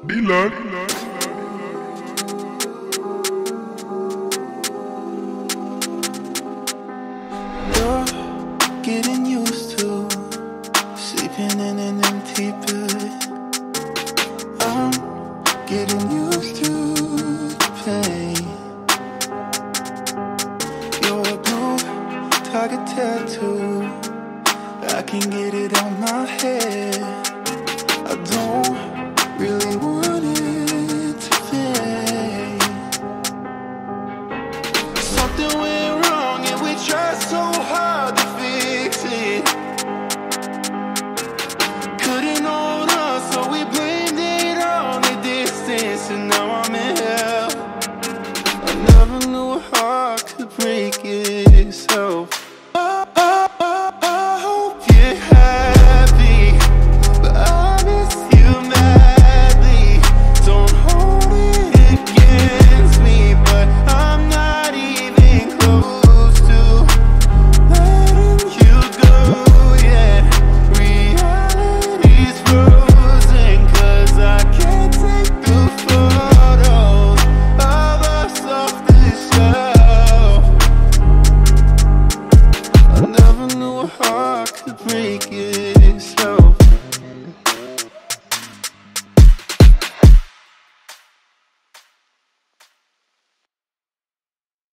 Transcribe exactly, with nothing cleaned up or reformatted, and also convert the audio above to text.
D-Lug. You're getting used to sleeping in an empty bed. I'm getting used to the pain. Your blue target tattoo, I can get it on my head. I don't really want it to fade. Something went wrong and we tried so hard to fix it. Couldn't hold on, so we blamed it on the distance, and now I'm in hell. I never knew a heart could break itself. I, I, I, I hope you're happy, but I miss you madly. Don't hold it against me, but I'm not even close to letting you go yet. Reality's frozen, 'cause I can't take the photos of us off the shelf. I never knew a heart could break itself.